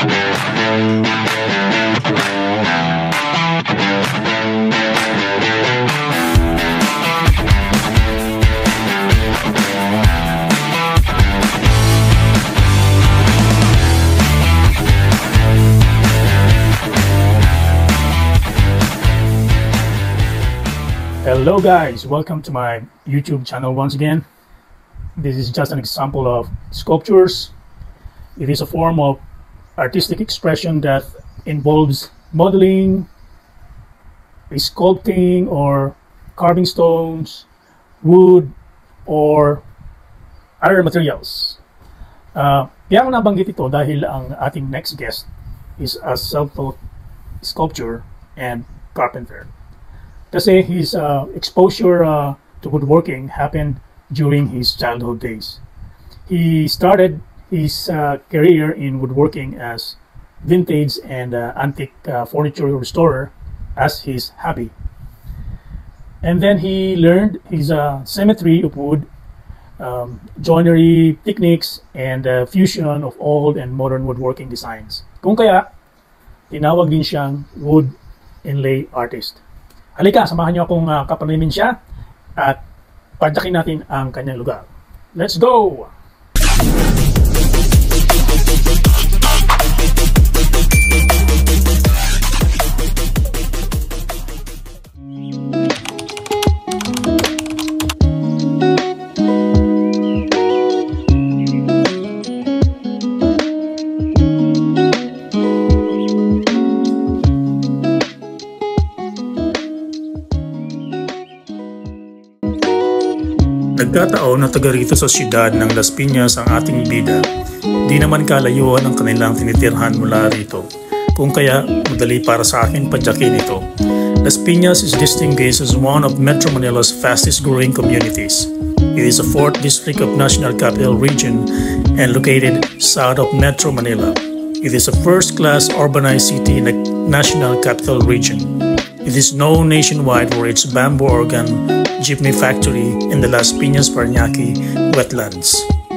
Hello guys, welcome to my YouTube channel once again. This is just an example of sculptures. It is a form of artistic expression that involves modeling, sculpting, or carving stones, wood, or other materials. Kaya ko nabanggit ito dahil ang ating next guest is a self-taught sculptor and carpenter. Kasi his exposure to woodworking happened during his childhood days. He started his career in woodworking as vintage and antique furniture restorer as his hobby. And then he learned his symmetry of wood, joinery techniques, and fusion of old and modern woodworking designs. Kung kaya, tinawag din siyang wood inlay artist. Halika, samahan niyo akong kapalimin siya at padyakin natin ang kanyang lugar. Let's go! Nagkataon na taga rito sa siyudad ng Las Piñas ang ating bida. Di naman kalayuan ang kanilang tinitirhan mula rito. Kung kaya, madali para sa akin padyakin ito. Las Piñas is distinguished as one of Metro Manila's fastest growing communities. It is a 4th district of National Capital Region and located south of Metro Manila. It is a first-class urbanized city in the National Capital Region. It is known nationwide for its bamboo organ jeepney factory in the Las Piñas Paranaque wetlands.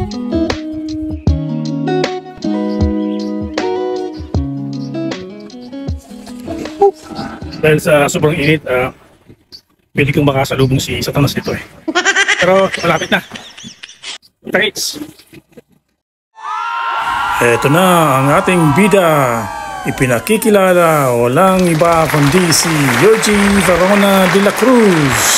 Dahil sa sobrang init, pwede kong makasalubong si Satanas dito eh. Pero malapit na. Kita-kits! Eto na ang ating bida. Ipinakikilala walang iba kundi si Eugene Verona de la Cruz.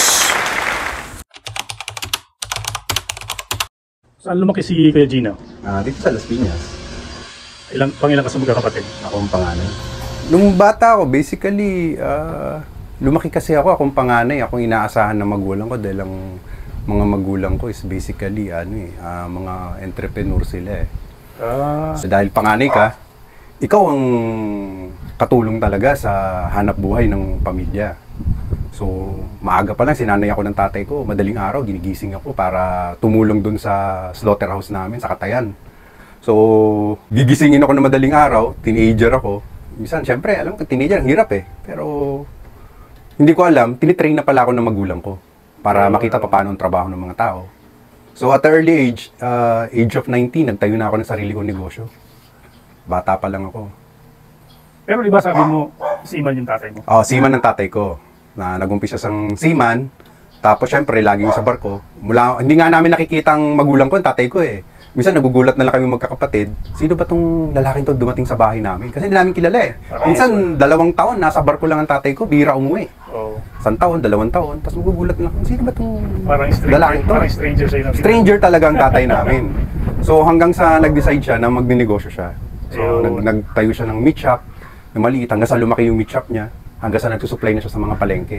Saan lumaki si Kuya Gino? Dito sa Las Piñas. Pangilan ka sa magkakapatid? Akong panganay. Nung bata ako, basically, lumaki kasi akong panganay. Akong inaasahan ng magulang ko dahil ang mga magulang ko is basically mga entrepreneur sila eh. So dahil panganay ka, ikaw ang katulong talaga sa hanap buhay ng pamilya. So, maaga pa lang, sinanay ako ng tatay ko. Madaling araw, ginigising ako para tumulong dun sa slaughterhouse namin, sa Katayan. So, gigisingin ako ng madaling araw, teenager ako. Minsan, syempre, alam ko, teenager, ang hirap eh. Pero, hindi ko alam, tinitrain na pala ako ng magulang ko para makita pa paano ang trabaho ng mga tao. So, at early age, age of 19, nagtayo na ako ng sarili kong negosyo. Bata pa lang ako. Pero di ba sabi mo, seaman yung tatay mo? Seaman ng tatay ko. Na nag-umpisa sang seaman, tapos syempre laging sa barko. Hindi nga namin nakikita ang magulang ko, ang tatay ko eh. Minsan nagugulat na lang kami magkakapatid, sino ba tong lalaking to dumating sa bahay namin? Kasi hindi namin kilala eh. Minsan 2 taon, nasa barko lang ang tatay ko, bihira umuwi. 1 taon, 2 taon, tapos magugulat na lang, sino ba tong lalaking to? Parang stranger sa'yo. Stranger talaga ang tatay namin. So hanggang sa nag-decide siya na magnenegosyo siya. So nagtayo siya ng meat shop, na maliit, hanggang sa lumaki yung meat shop niya. Hanggang sa nagsusupply na siya sa mga palengke.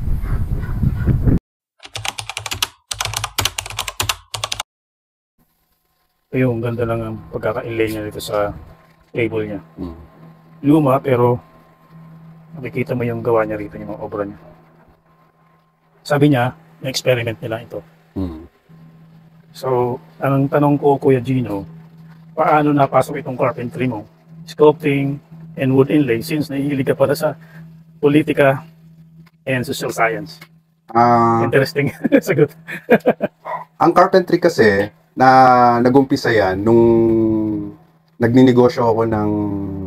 Ayun, ganda lang ang pagkaka-inlay niya dito sa table niya. Luma pero makikita mo yung gawa niya rito, yung mga obra niya. Sabi niya, na-experiment nila ito. So, ang tanong ko, Kuya Gino, paano napasok itong carpentry mo? Sculpting and wood inlay since nahihilig ka pala sa politika and social science. Interesting sagot. Ang carpentry kasi, na nag-umpisa yan nung nagninegosyo ako ng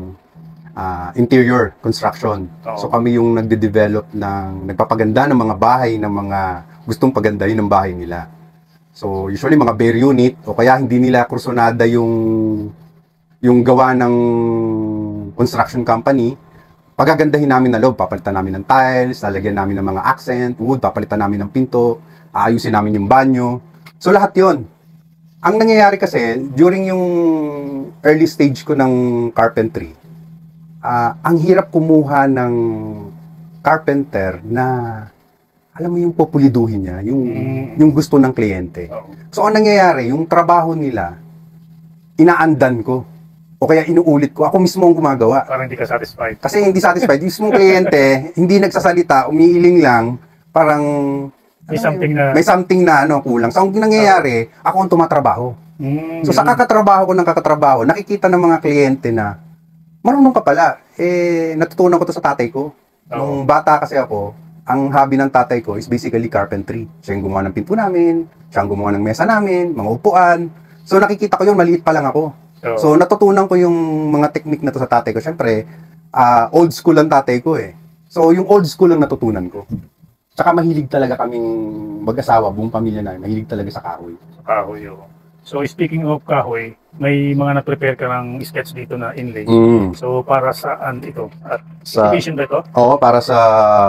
interior construction. Oo. So kami yung nagde-develop nagpapaganda ng mga bahay ng mga gustong pagandahin ng bahay nila. So usually mga bare unit o kaya hindi nila kursunada yung gawa ng construction company. Pagagandahin namin na loob, papalitan namin ng tiles, lalagyan namin ng mga accent, wood, papalitan namin ng pinto, aayusin namin yung banyo. So lahat 'yon. Ang nangyayari kasi during yung early stage ko ng carpentry, ang hirap kumuha ng carpenter na alam mo yung populiduhin niya, yung gusto ng kliyente. So ang nangyayari, yung trabaho nila, inaandan ko. O kaya inuulit ko. Ako mismo ang gumagawa. Parang hindi ka satisfied. Kasi hindi satisfied. Yung mismong kliyente, hindi nagsasalita, umiiling lang, parang may something na kulang. So ang nangyayari, ako ang tumatrabaho. So sa kakatrabaho ko ng kakatrabaho, nakikita ng mga kliyente na marunong ka pala. Natutunan ko to sa tatay ko. Nung bata kasi ako, ang hobby ng tatay ko is basically carpentry. Siya yung gumawa ng pinto namin, siya yung gumawa ng mesa namin, mga upuan. So nakikita ko yun, maliit pa lang ako. So natutunan ko yung mga technique na to sa tatay ko. Siyempre, old school ang tatay ko eh. So yung old school ang natutunan ko. Tsaka mahilig talaga kaming mag-asawa, buong pamilya namin, mahilig talaga sa kahoy. Kahoy, oo. So speaking of kahoy, may mga na-prepare ka ng sketch dito na inlay. So para saan ito? At exhibition ba ito? Oo, para sa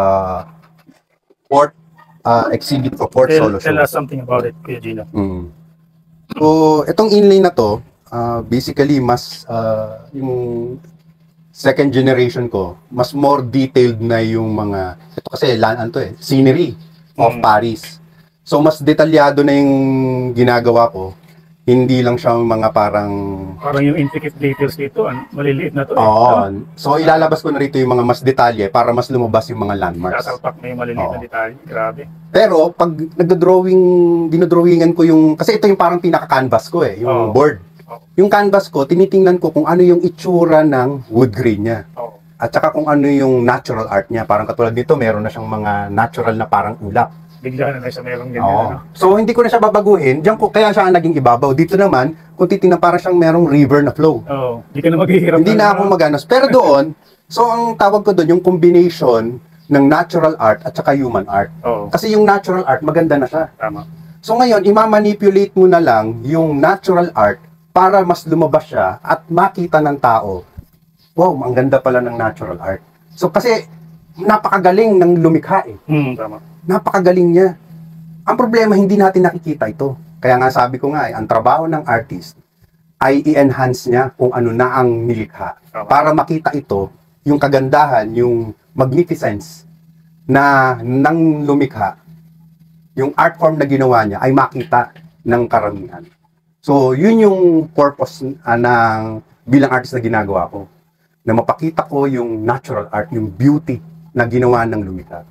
port exhibit o port solo show. Tell us something about it, Kuya Gino. So itong inlay na to, basically mas yung second generation ko, mas more detailed na yung mga, ito kasi scenery of Paris. So mas detalyado na yung ginagawa ko. Hindi lang siya mga parang yung intricate details dito, maliliit na to. Oo. So ilalabas ko na rito yung mga mas detalye para mas lumabas yung mga landmarks. Sasalpak na yung maliliit na detalye. Grabe. Pero pag dinodrawingan ko kasi ito yung parang pinaka-canvas ko yung board. Yung canvas ko, tinitingnan ko kung ano yung itsura ng wood grain niya. At saka kung ano yung natural art niya. Parang katulad nito, meron na siyang mga natural na parang ulap. Bigla na siya merong ganyan. So hindi ko na siya babaguhin, kaya siya naging ibabaw. Dito naman, kung titingnan parang siyang merong river na flow. Hindi ka na maghihirap. Hindi na ako maganos. Pero doon, so ang tawag ko doon, yung combination ng natural art at saka human art. Kasi yung natural art, maganda na siya. Tama. So ngayon, imamanipulate mo na lang yung natural art para mas lumabas siya at makita ng tao, wow, ang ganda pala ng natural art. So kasi, napakagaling ng lumikha Tama. Napakagaling niya. Ang problema, hindi natin nakikita ito. Kaya nga sabi ko nga, ang trabaho ng artist ay i-enhance niya kung ano na ang nilikha. Para makita ito, yung kagandahan, yung magnificence na ng lumikha, yung art form na ginawa niya ay makita ng karamihan. So, yun yung purpose bilang artist na ginagawa ko. Na mapakita ko yung natural art, yung beauty na ginawa ng lumikha.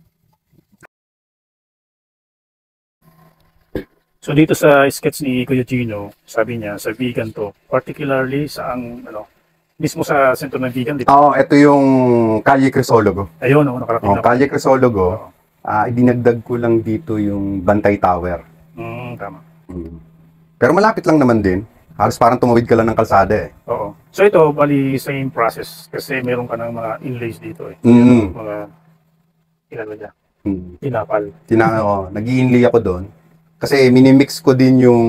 So dito sa sketch ni Kuya Gino, sabi niya, sa vegan to, particularly mismo sa sentro ng vegan, di ba? Ito yung Calle Crisologo. Ayun, nakarating na. Calle Crisologo, idinagdag ko lang dito yung Bantay Tower. Tama. Pero malapit lang naman din. Halos parang tumawid ka lang ng kalsada Oo. So ito, bali same process kasi meron ka ng mga inlays dito Mga, ilan ba dyan? Tinapal. Nag-i-inlay ako doon. Kasi minimix ko din yung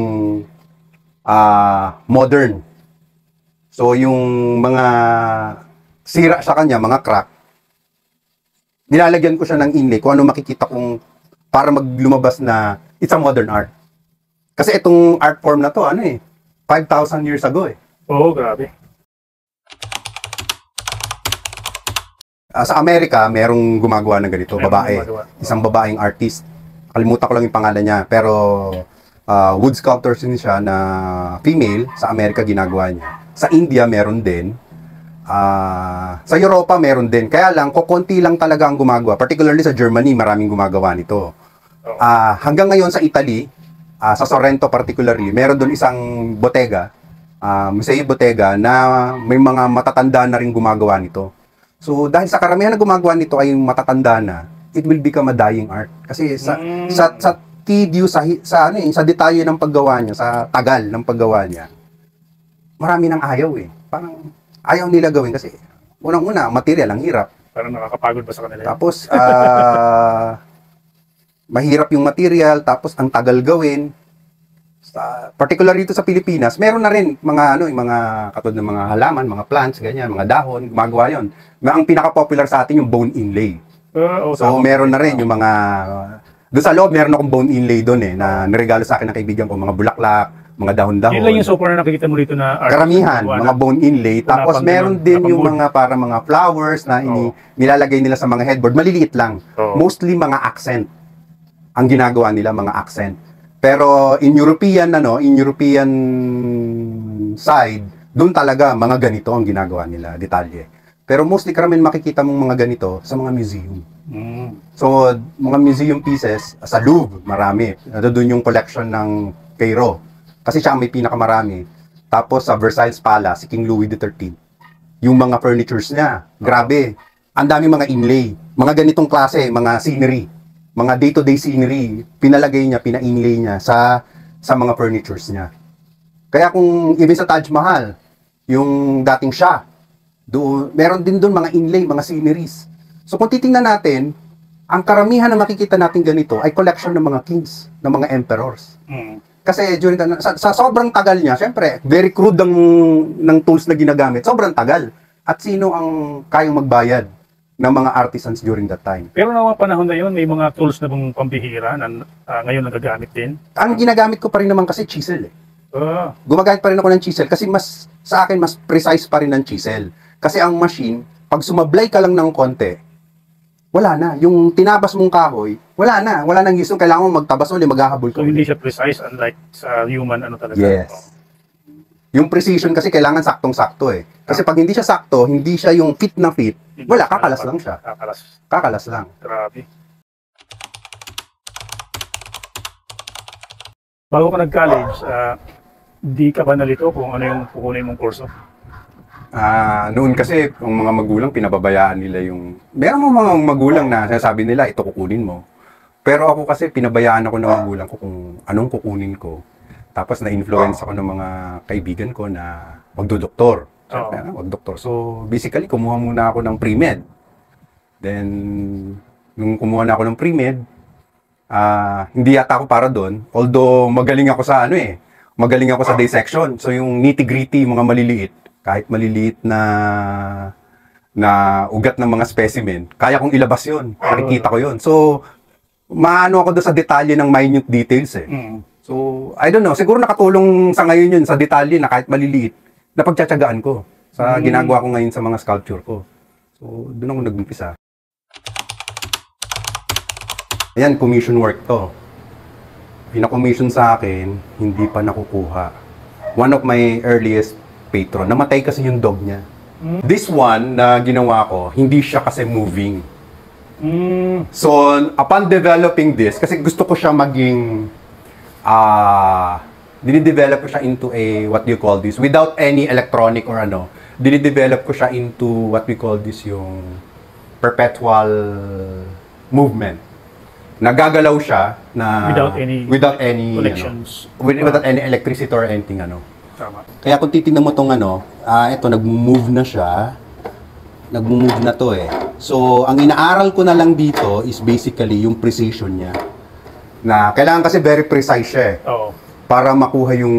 modern. So yung mga sira sa kanya, mga crack, nilalagyan ko siya ng inlay kung ano makikita kong para maglumabas na it's a modern art. Kasi itong art form na to, 5,000 years ago Oo, grabe. Sa Amerika, merong gumagawa ng ganito, babae. Isang babaeng artist. Kalimutan ko lang yung pangalan niya, pero wood sculptor din siya na female. Sa Amerika ginagawa niya. Sa India meron din. Sa Europa meron din. Kaya lang, kukunti lang talaga ang gumagawa. Particularly sa Germany, maraming gumagawa nito. Hanggang ngayon sa Italy, sa Sorrento particularly, meron doon isang botega, Museo Bottega, na may mga matatanda na rin gumagawa nito. So dahil sa karamihan na gumagawa nito ay matatanda na, it will become a dying art. Kasi sa tedious, sa detalye ng paggawa niya, sa tagal ng paggawa niya, marami nang ayaw Parang ayaw nila gawin kasi unang-una, material, ang hirap. Parang nakakapagod ba sa kanila? Tapos, mahirap yung material, tapos ang tagal gawin. Particular dito sa Pilipinas, meron na rin mga mga katulad ng mga halaman, mga plants, ganyan, mga dahon, gumagawa 'yon. Ang pinaka-popular sa atin yung bone inlay. So meron na rin yung mga doon sa loob meron akong bone inlay doon na niregalo sa akin ng kaibigan ko, mga bulaklak, mga dahon-dahon. Yun lang yung so far na nakikita mo dito na art. Karamihan, mga bone inlay. Tapos meron din yung mga para mga flowers na nilalagay nila sa mga headboard, maliliit lang. Mostly mga accent. Ang ginagawa nila mga accent. Pero in European side, doon talaga mga ganito ang ginagawa nila, detalye. Pero mostly karamihan makikita mong mga ganito sa mga museum. So, mga museum pieces sa Louvre, marami. Doon yung collection ng Cairo. Kasi siya ang may pinakamarami. Tapos sa Versailles Palace, si King Louis XIII. Yung mga furnitures niya, grabe. Ang dami mga inlay. Mga ganitong klase, mga scenery. Mga day-to-day scenery, pinalagay niya, pina-inlay niya sa mga furnitures niya. Kaya kung even sa Taj Mahal, yung dating Shah, meron din doon mga inlay, mga sceneries. So kung titingnan natin, ang karamihan na makikita natin ganito ay collection ng mga kings, ng mga emperors. Kasi during sa sobrang tagal niya, syempre, very crude ng tools na ginagamit, sobrang tagal. At sino ang kayang magbayad ng mga artisans during that time? Pero na mga panahon na yun, may mga tools na bang pambihira na ngayon nagagamit din? Ang ginagamit ko pa rin naman kasi chisel Gumagamit pa rin ako ng chisel kasi sa akin mas precise pa rin ng chisel. Kasi ang machine, pag sumablay ka lang ng konti, wala na. Yung tinabas mong kahoy, wala na. Wala nang gisong. Kailangan mo magtabas ulit, maghahabol ka. So hindi siya precise unlike sa human talaga? Yes. Yung precision kasi kailangan saktong-sakto Kasi pag hindi siya sakto, hindi siya yung fit na fit, wala, kakalas lang siya. Kakalas lang. Grabe. Bago ka nag-college, di ka ba nalito kung ano yung kukunin mong kurso? Noon kasi, ang mga magulang, pinababayaan nila yung... Meron mga magulang na sinasabi nila, ito kukunin mo. Pero ako kasi, pinabayaan ako ng magulang ko kung anong kukunin ko. Tapos na-influence ako ng mga kaibigan ko na magdodoktor. Magdoktor. So, basically, kumuha muna ako ng pre-med. Then, nung kumuha na ako ng pre-med, hindi yata ako para doon. Although, magaling ako sa magaling ako sa dissection. So, yung nitty-gritty, mga maliliit, kahit maliliit na ugat ng mga specimen, kaya kong ilabas yun. Nakikita ko yun. So, maano ako doon sa detalye ng minute details So, I don't know, siguro nakatulong sa ngayon yun sa detalye na kahit maliliit na pagtsatsagaan ko sa ginagawa ko ngayon sa mga sculpture ko. So, doon ako nag-umpisa. Ayan, commission work to. Pina-commission sa akin, hindi pa nakukuha. One of my earliest patron, namatay kasi yung dog niya. This one na ginawa ko, hindi siya kasi moving. So, upon developing this, kasi gusto ko siya maging dinidevelop ko siya into what do you call this, without any electronic or dinidevelop ko siya into what we call this, yung perpetual movement. Nagagalaw siya na without any connections, without any electricity or anything Tama. Kaya kung titingnan mo tong ito nag-move na siya. Nag-move na to So, ang inaaral ko na lang dito is basically yung precision niya. Na kailangan kasi very precise siya para makuha yung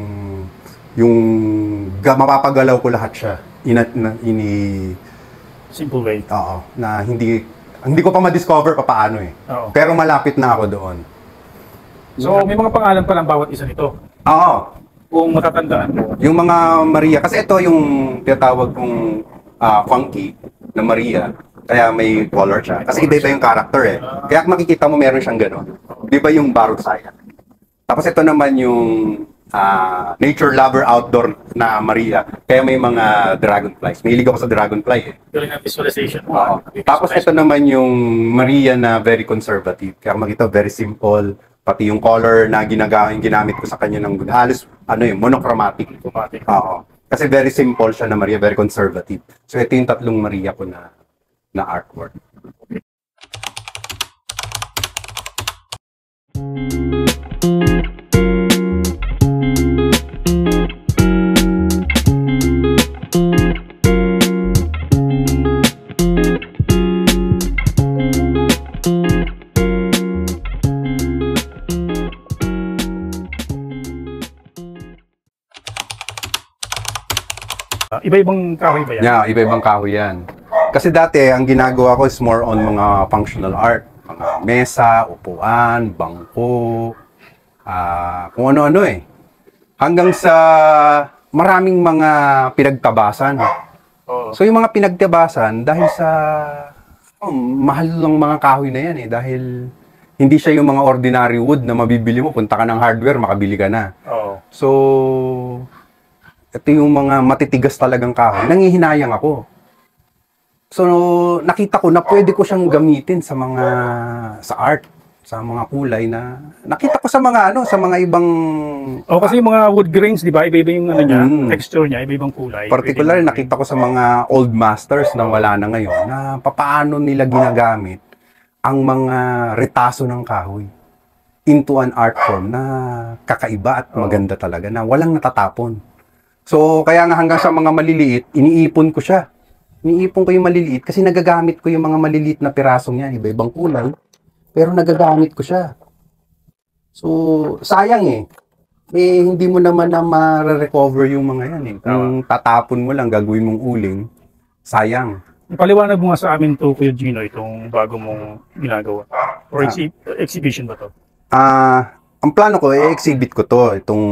mapapagalaw ko lahat siya simple way. Na hindi ko pa ma-discover paano Pero malapit na ako doon. So may mga pangalan pa lang bawat isa nito. Kung matatandaan mo. Yung mga Maria, kasi ito yung tinatawag kong funky na Maria. Kaya may color siya. Kasi iba-iba yung character Kaya makikita mo meron siyang gano'n. Di ba yung Baruch Saya? Tapos ito naman yung nature lover outdoor na Maria. Kaya may mga dragonflies. Mahilig ako sa dragonfly Galing ang visualization. Tapos ito naman yung Maria na very conservative. Kaya makita very simple. Pati yung color na ginamit ko sa kanya ng halos monochromatic. Kasi very simple siya na Maria, very conservative. So ito yung tatlong Maria ko na artwork. Iba-ibang kahoy ba yan? Yeah, iba-ibang kahoy yan. Kasi dati, ang ginagawa ko is more on mga functional art. Mga mesa, upuan, bangko, kung ano-ano eh. Hanggang sa maraming mga pinagtabasan. Oo. So yung mga pinagtabasan, dahil sa mahal ng mga kahoy na yan eh. Dahil hindi siya yung mga ordinary wood na mabibili mo. Punta ka ng hardware, makabili ka na. Oo. So, ito yung mga matitigas talagang kahoy. Nangihinayang ako. So, nakita ko na pwede ko siyang gamitin sa art, sa mga kulay na nakita ko sa mga ibang Kasi yung mga wood grains, di ba? Iba-iba yung ano niya, texture niya, iba-ibang kulay. particular nakita ko sa mga old masters na wala na ngayon na papaano nila ginagamit ang mga retaso ng kahoy into an art form na kakaiba at maganda talaga na walang natatapon. So, kaya nga hanggang sa mga maliliit, iniipon ko siya. Iniipon ko yung maliliit kasi nagagamit ko yung mga maliliit na pirasong yan, iba-ibang kulay. Pero nagagamit ko siya. So, sayang eh. Hindi mo naman na ma-recover yung mga yan eh. Kung tatapon mo lang, gagawin mong uling, sayang. Paliwanag mo nga sa amin to, Kuya Gino, itong bago mong ginagawa. Or exhibition ba to? Ang plano ko, i-exhibit ko to. Itong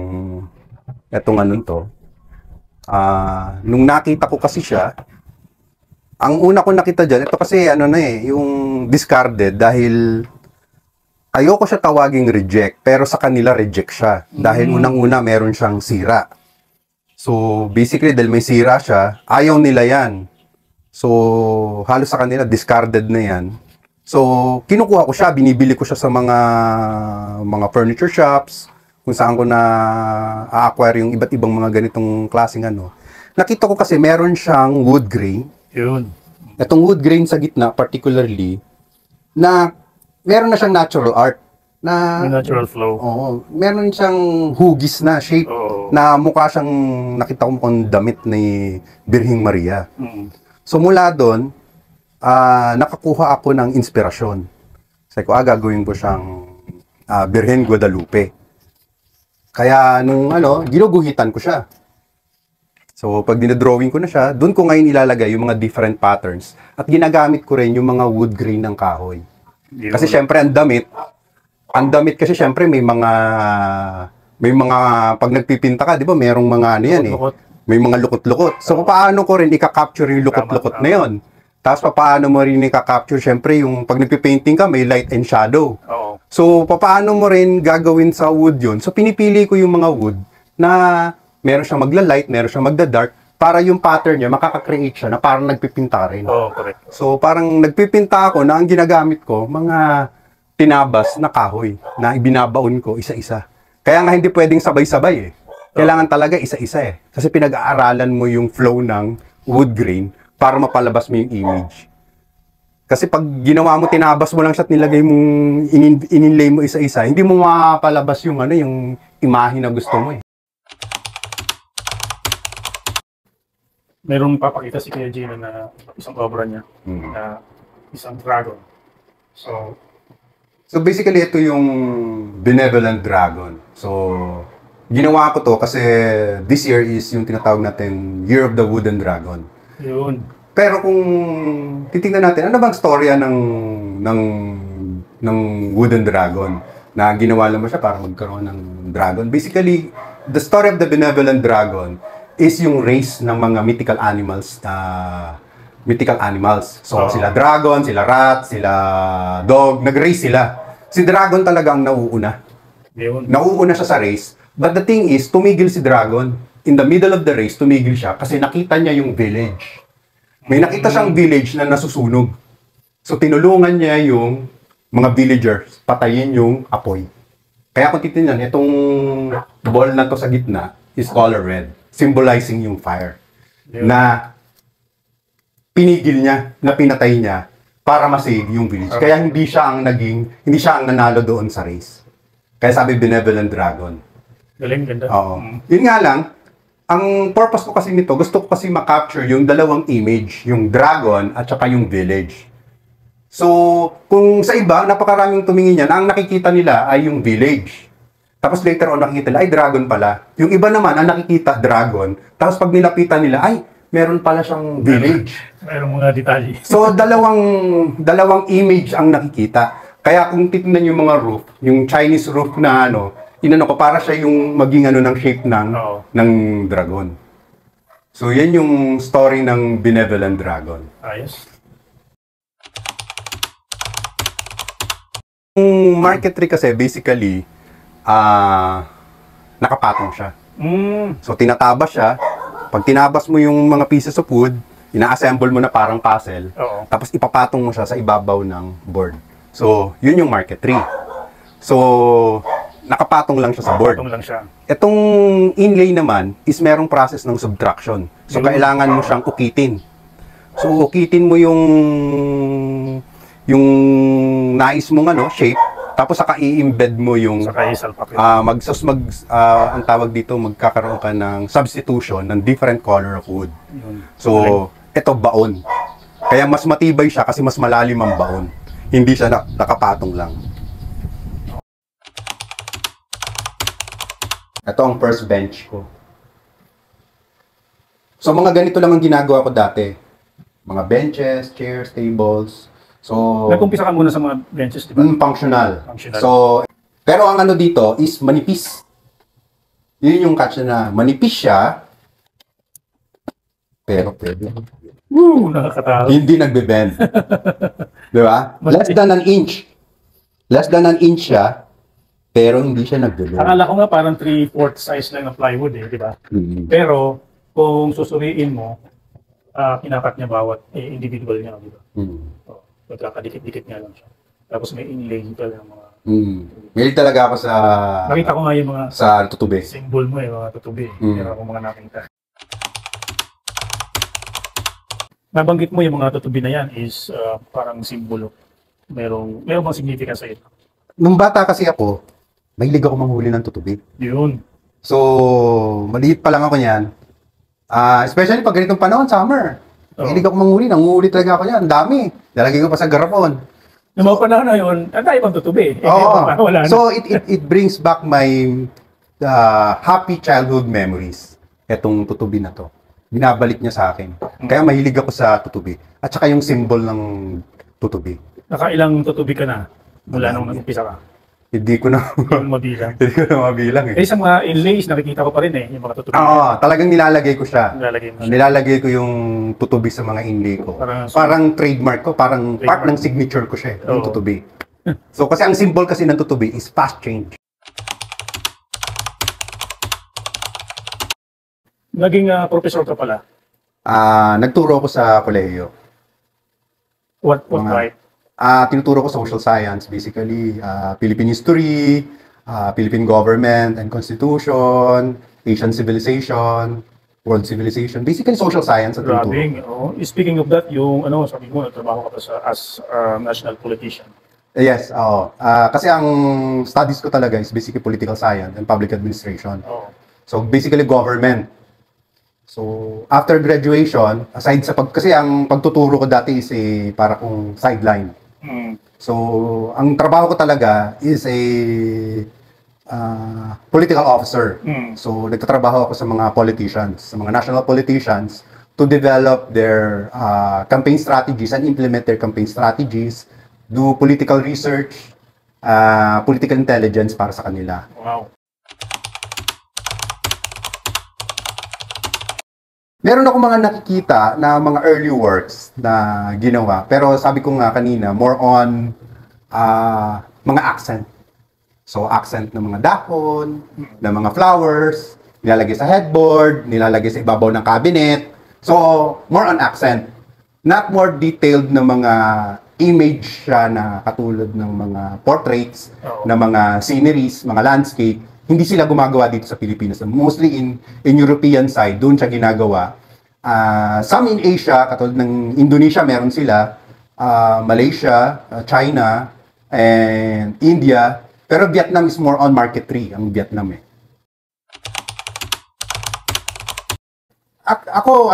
ano to. Nung nakita ko kasi siya, ang una ko nakita dyan, ito kasi ano na eh, yung discarded dahil ayoko siya tawaging reject, pero sa kanila reject siya. Dahil unang-una meron siyang sira. So, basically, dahil may sira siya, ayaw nila yan. So, halos sa kanila, discarded na yan. So, kinukuha ko siya, binibili ko siya sa mga furniture shops, kung saan ko na a-acquire yung iba't ibang mga ganitong klaseng ano. Nakita ko kasi meron siyang wood grain. Yun. Itong wood grain sa gitna, particularly, na meron na siyang natural art. Yung natural flow. Oo. Meron siyang hugis na shape na mukha siyang nakita ko mukhang damit ni Birheng Maria. So mula doon, nakakuha ako ng inspirasyon. Sabi ko, gagawin ko siyang Birhen Guadalupe. Kaya nung ginuguhitan ko siya. So pag dinadrawing ko na siya, doon ko ngayon ilalagay yung mga different patterns. At ginagamit ko rin yung mga wood grain ng kahoy. Kasi syempre ang damit kasi syempre may mga pag nagpipinta ka, 'di ba? Merong mga ano yan eh. May mga lukot-lukot. So paano ko rin i-capture yung lukot-lukot na 'yon? Tapos paano mo rin i-capture syempre yung pag nagpi-painting ka, may light and shadow. So paano mo rin gagawin sa wood 'yon? So pinipili ko yung mga wood na meron siyang magla-light, meron siyang magda-dark para yung pattern niya makaka-create siya na parang nagpipinta rin. Correct. So parang nagpipinta ako na ang ginagamit ko mga tinabas na kahoy na ibinabaon ko isa-isa. Kaya nga hindi pwedeng sabay-sabay eh. Kailangan talaga isa-isa eh. Kasi pinag-aaralan mo yung flow ng wood grain para mapalabas mo yung image. Kasi pag ginawa mo, tinabas mo lang siya at nilagay mong ininlay mo isa-isa, hindi mo mapalabas yung yung imahe na gusto mo eh. Merong papakita si Kuya Gino na isang obra niya na isang dragon. So basically, ito yung Benevolent Dragon. So, ginawa ko to kasi this year is yung tinatawag natin Year of the Wooden Dragon. Yun. Pero kung titingnan natin, ano bang storya ng Wooden Dragon? Na ginawa lang mo siya para magkaroon ng dragon. Basically, the story of the Benevolent Dragon is yung race ng mga mythical animals. So, sila dragon, sila rat, sila dog, nag-race sila. Si dragon talaga ang nauuna. Nauuna siya sa race. But the thing is, tumigil si dragon. In the middle of the race, tumigil siya kasi nakita niya yung village. May nakita siyang village na nasusunog. So, tinulungan niya yung mga villagers patayin yung apoy. Kaya kung titignan, itong ball na to sa gitna is color red, symbolizing yung fire. Na pinigil niya, na pinatay niya para ma-save yung village. Kaya hindi siya ang nanalo doon sa race. Kaya sabi Benevolent Dragon. Galing, ganda. Oo. Yun nga lang, ang purpose ko kasi nito, gusto ko kasi ma-capture yung dalawang image, yung dragon at saka yung village. So, kung sa iba, napakaraming tumingin yan, ang nakikita nila ay yung village. Tapos later on nakikita nila, ay dragon pala. Yung iba naman, ang nakikita, dragon. Tapos pag nilapitan nila, ay, meron pala siyang village. Mayroong mga detalye. So, dalawang image ang nakikita. Kaya kung titignan yung mga roof, yung Chinese roof na inano ko, para siya yung maging ng shape ng dragon. So, yan yung story ng Benevolent Dragon. Ayos. Yung market tree kasi, basically, nakapatong siya. So, tinatabas siya. Pag tinabas mo yung mga pieces of wood, ina-assemble mo na parang puzzle. Tapos ipapatong mo siya sa ibabaw ng board. So, yun yung market tree. So, nakapatong lang siya sa board. Nakapatong lang siya. Itong inlay naman is merong process ng subtraction. So, kailangan mo siyang ukitin. So, ukitin mo yung nais mong shape, tapos saka i-embed mo yung Saka isalpak yun. ang tawag dito, magkakaroon ka ng substitution ng different color of wood. So, ito baon. Kaya mas matibay siya kasi mas malalim ang baon. Hindi siya nakapatong lang. Ito ang first bench ko. So, mga ganito lang ang ginagawa ko dati. Mga benches, chairs, tables. So, Nag-umpisa ka muna sa mga benches, di ba? Functional. Functional. So, pero ang dito is manipis. Yun yung catch na manipis siya, pero pwede. Nakakatawa. Hindi nagbe-bend. Di ba? Less than an inch. Less than an inch siya, pero hindi siya nagbe-bend. Akala ko nga parang 3/4 size lang ng plywood di ba? Pero, kung susuriin mo, kinakat niya bawat individual niya, di ba? Magkakadikit-dikit nga lang siya. Tapos may inlay ka ng mga... Mahilig talaga ako sa... Nakita ko nga yung mga... Sa tutubi. Symbol mo mga tutubi. Meron akong mga nakita. Nabanggit mo yung mga tutubi na yan is parang simbolo. Merong bang significance sa ito? Nung bata kasi ako, mahilig ako manghuli ng tutubi. Yun. So, maliit pa lang ako niyan. Especially pag ganitong panahon, summer. Mahilig ako manghuli. Nanguhuli talaga ako niyan. Ang dami. Nalagay ko pa sa garapon. Yung mga panahon na yun, ang tayo pang tutubi. Wala na. So, it brings back my happy childhood memories. Etong tutubi na to. Binabalik niya sa akin. Kaya mahilig ako sa tutubi. At saka yung symbol ng tutubi. Nakailang tutubi ka na mula nung nag-umpisa ka? Hindi ko na mabilang. Hindi ko na mabilang Eh sa mga inlays, nakikita ko pa rin yung mga tutubi. Talagang nilalagay ko siya. Nilalagay ko yung tutubi sa mga inlay ko. Parang trademark ko, parang part ng signature ko siya, yung tutubi. So kasi ang symbol kasi ng tutubi is fast change. Naging professor ka pala. Nagturo ako sa kolehiyo. What right? Tinuturo ko social science, basically Philippine history, Philippine government and constitution, Asian civilization, world civilization, basically social science at tinuturo. Speaking of that, yung sabi mo, nagtrabaho ka pa as national politician. Yes, kasi ang studies ko talaga is basically political science and public administration. So basically government. So after graduation, aside sa kasi ang pagtuturo ko dati is para kung sideline. So, ang trabaho ko talaga is a political officer. So, nagtatrabaho ako sa mga politicians, sa mga national politicians to develop their campaign strategies and implement their campaign strategies, do political research, political intelligence para sa kanila. Wow. Meron ako mga nakikita na mga early works na ginawa. Pero sabi ko nga kanina, more on mga accent. So, accent ng mga dahon, ng mga flowers, nilalagay sa headboard, nilalagay sa ibabaw ng cabinet. So, more on accent. Not more detailed na mga image siya na katulad ng mga portraits, na mga sceneries, mga landscape. Hindi sila gumagawa dito sa Pilipinas. Mostly in European side, doon siya ginagawa. Some in Asia, katulad ng Indonesia, meron sila. Malaysia, China, and India. Pero Vietnam is more on marketry, ang Vietnam Ako,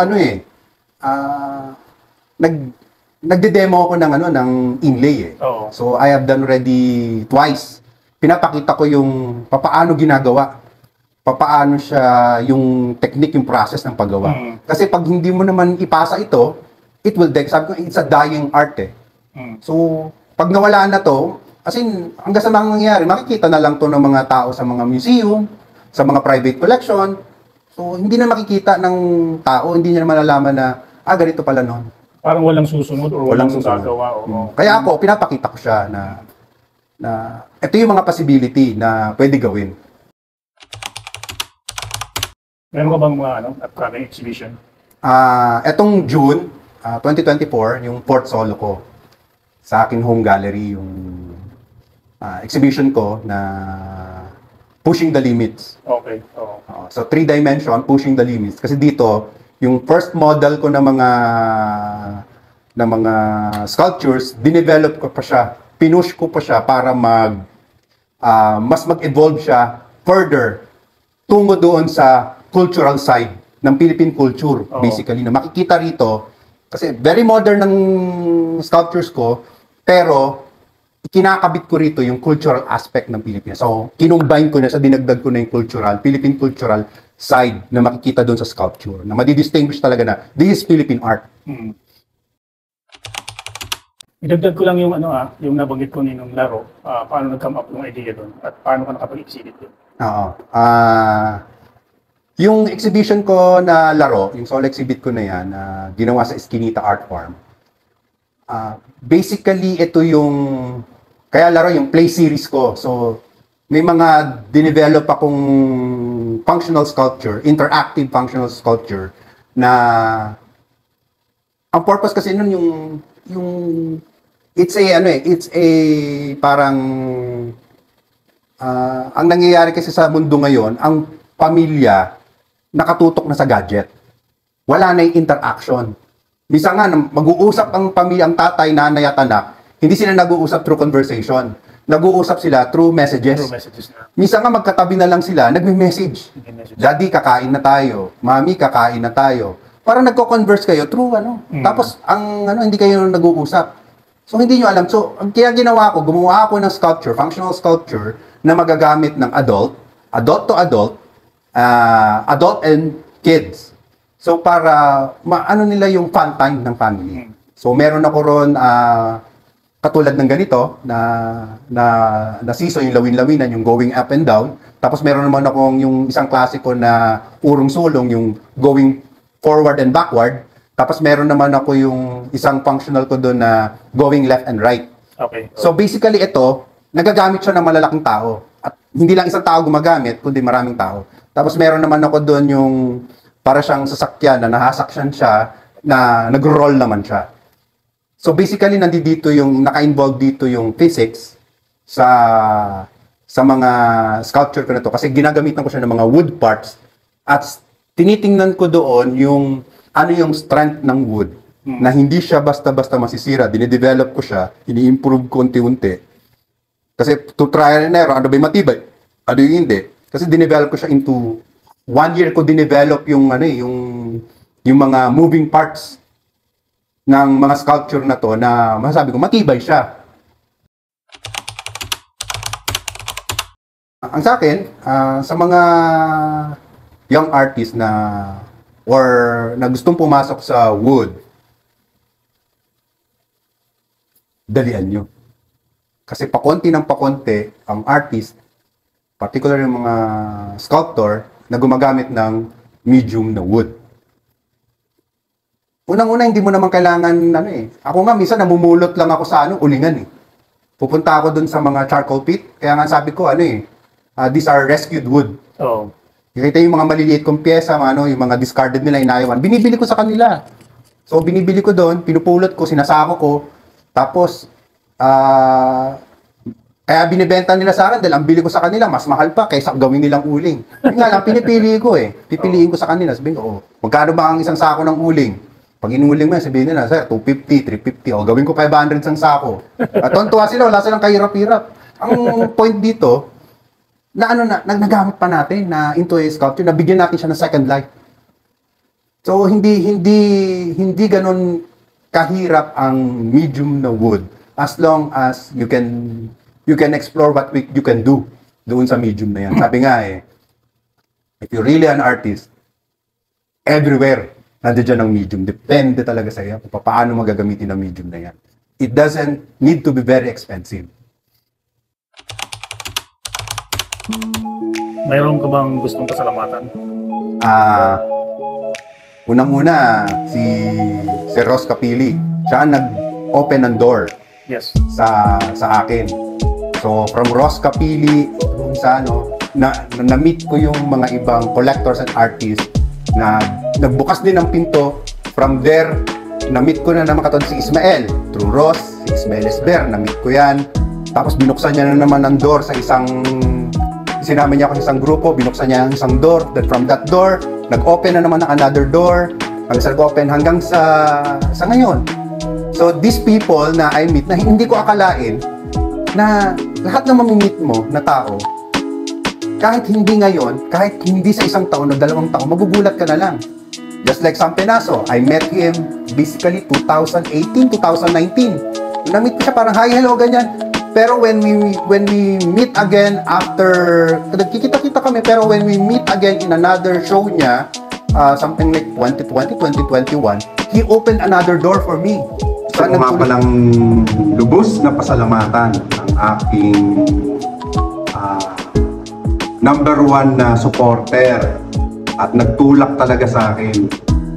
nagde-demo ako ng inlay So, I have done already twice. pinapakita ko yung papaano ginagawa. Papaano siya, yung technique, yung process ng paggawa. Kasi pag hindi mo naman ipasa ito, it will die. Sabi ko, it's a dying art eh. So, pag nawala na to, as in, hanggang sa mga nangyayari, makikita na lang to ng mga tao sa mga museum, sa mga private collection. So, hindi na makikita ng tao, hindi niya malalaman na, ganito pala noon. Parang walang susunod or walang gagawa. Kaya ako, pinapakita ko siya na ito yung mga possibility na pwede gawin. Meron ka bang mga upcoming exhibition? Etong June 2024, yung Port Solo ko, sa aking home gallery, yung exhibition ko na Pushing the Limits. Okay. So, 3-dimension, Pushing the Limits. Kasi dito, yung first model ko na mga sculptures, dinevelop ko pa siya, pinush ko pa siya para mas mag-evolve siya further tungo doon sa cultural side ng Philippine culture, basically, na makikita rito. Kasi very modern ng sculptures ko, pero kinakabit ko rito yung cultural aspect ng Pilipinas. So, kinumbine ko na sa dinagdag ko na yung Philippine cultural side na makikita doon sa sculpture, na madidistinguish talaga na this is Philippine art. Idagdag ko lang yung yung nabanggit ko ninong laro, paano nag-come up yung idea doon at paano ka nakapag-exhibit doon. Yung exhibition ko na laro, yung solo exhibit ko na yan, ginawa sa Eskinita Art Farm. Basically, ito yung, kaya laro yung play series ko. So, may mga dinevelop akong functional sculpture, interactive functional sculpture, na ang purpose kasi nun yung it's a parang ang nangyayari kasi sa mundo ngayon, ang pamilya nakatutok na sa gadget. Wala na yung interaction. Minsan nga, mag-uusap ang pamilya, ang tatay, nanay at anak, hindi sila nag-uusap through conversation. Nag-uusap sila through messages. Minsan nga, magkatabi na lang sila, nagme-message. Daddy, kakain na tayo. Mami, kakain na tayo. Parang nagko-converse kayo through Tapos, hindi kayo nag-uusap. So, hindi nyo alam. So, kaya ginawa ko, gumawa ako ng sculpture, functional sculpture, na magagamit ng adult to adult, adult and kids. So, para maano nila yung fun time ng family. So, meron ako ron katulad ng ganito na season, yung lawin-lawinan, yung going up and down. Tapos meron naman akong yung isang klasiko na urong-sulong, yung going forward and backward. Tapos meron naman ako yung isang functional ko doon na going left and right. Okay. So basically ito, nagagamit siya ng malalaking tao. At hindi lang isang tao gumagamit, kundi maraming tao. Tapos meron naman ako doon yung para siyang sasakyan na nahasakyan siya na nag-roll naman siya. So basically nandito yung naka-involve dito yung physics sa mga sculpture ko na to kasi ginagamitan ko siya ng mga wood parts at tinitingnan ko doon yung ano yung strength ng wood na hindi siya basta-basta masisira. Dine-develop ko siya, ini-improve ko unti-unti. Kasi to trial and error, ano ba yung matibay? Ano yung hindi? Kasi dinevelop ko siya into 1 year ko dinevelop yung yung mga moving parts ng mga sculpture na to na masasabi ko matibay siya. Ang sa akin, sa mga young artists or na gustong pumasok sa wood, dalian nyo. Kasi pakonti ng pakonti, ang artist, particularly yung mga sculptor, na gumagamit ng medium na wood. Unang-una, hindi mo naman kailangan, Ako nga, minsan namumulot lang ako sa ulingan Pupunta ako dun sa mga charcoal pit, kaya nga sabi ko, these are rescued wood. Oh. Kita yung mga maliliit kong pyesa, yung mga discarded nila, inayawan. Binibili ko sa kanila. So, binibili ko doon, pinupulot ko, sinasako ko, tapos, kaya binibenta nila sa akin dahil ang bili ko sa kanila, mas mahal pa kaysa gawin nilang uling. Yung nga lang, pinipili ko Pipiliin ko sa kanila. Sabihin ko, magkano ba ang isang sako ng uling? Pag inuling mo, sabihin nila, sir, 250, 350, gawin ko 500 isang sako. At tuwa sila, wala silang kahirap-hirap. Ang point dito, nagamit pa natin na into a sculpture, nabigyan natin siya ng second life. So, hindi ganun kahirap ang medium na wood as long as you can you can explore what you can do doon sa medium na yan. Sabi nga if you're really an artist, everywhere nandiyan ang medium. Depende talaga sa iyo kung paano magagamitin ang medium na yan. It doesn't need to be very expensive. Mayroon ka bang gustong pasalamatan? Unang-una, si Sir Ross Capili. Siya ang nag-open ng door sa akin. So, from Ross Capili, sa na-meet ko yung mga ibang collectors and artists na nagbukas din ng pinto. From there, na-meet ko na naman katulad si Ismael. Through Ross, si Ismael Esber, na-meet ko yan. Tapos binuksan niya na naman ng door sa sinama niya ako sa isang grupo, binuksan niya ang isang door. Then from that door, nag-open na naman ng another door. Nag-open hanggang sa ngayon. So these people na I meet, na hindi ko akalain na lahat na mamimit mo na tao, kahit hindi ngayon, kahit hindi sa isang taon o 2 taon, magugulat ka na lang. Just like Sam Penaso, I met him basically 2018, 2019. Na-meet ko siya parang, hi, hello, ganyan. Pero when we meet again after, nagkikita-kita kami, pero when we meet again in another show niya, something like 2020, 2021, he opened another door for me. So, nga palang lubos na pasalamatan ang aking number 1 na supporter at nagtulak talaga sa akin,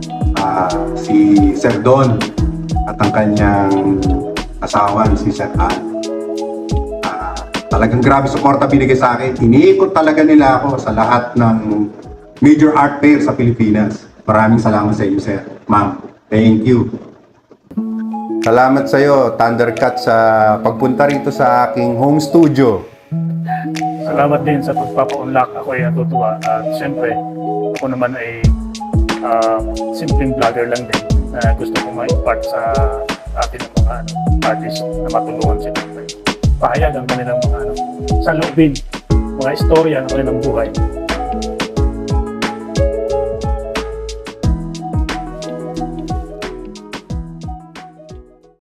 si Sir Don at ang kanyang asawa, si Sir Al. Talagang grabe suporta binigay sa akin. Iniikot talaga nila ako sa lahat ng major art fair sa Pilipinas. Maraming salamat sa inyo, Sir. Ma'am, thank you. Salamat sa iyo, Thundercat, sa pagpunta rito sa aking home studio. Salamat din sa pagpapa-unlock. Ako ay natutuwa. At siyempre, ako naman ay simpleng vlogger lang din. Gusto ko ma-impart sa atin ng mga artists na matulungan sila. Pahayag ang kanilang mga sa loobin, mga istorya ng kanilang buhay.